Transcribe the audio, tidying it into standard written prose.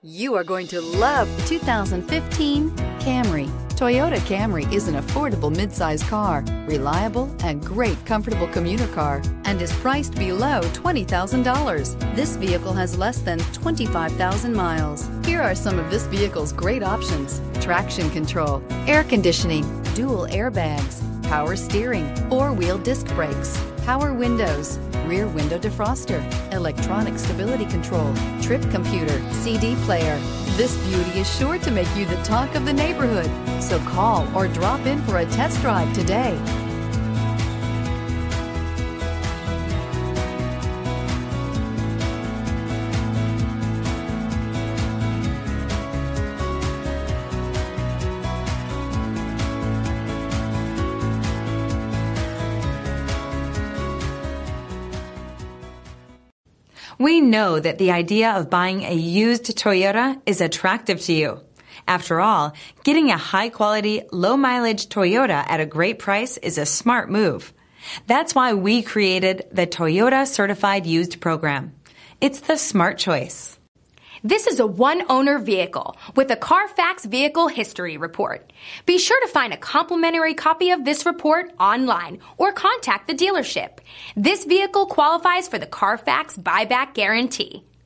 You are going to love the 2015 Camry. Toyota Camry is an affordable midsize car, reliable and great comfortable commuter car, and is priced below $20,000. This vehicle has less than 25,000 miles. Here are some of this vehicle's great options: traction control, air conditioning, dual airbags, power steering, four-wheel disc brakes, power windows, rear window defroster, electronic stability control, trip computer, CD player. This beauty is sure to make you the talk of the neighborhood. So call or drop in for a test drive today. We know that the idea of buying a used Toyota is attractive to you. After all, getting a high-quality, low-mileage Toyota at a great price is a smart move. That's why we created the Toyota Certified Used Program. It's the smart choice. This is a one-owner vehicle with a Carfax Vehicle History Report. Be sure to find a complimentary copy of this report online or contact the dealership. This vehicle qualifies for the Carfax Buyback Guarantee.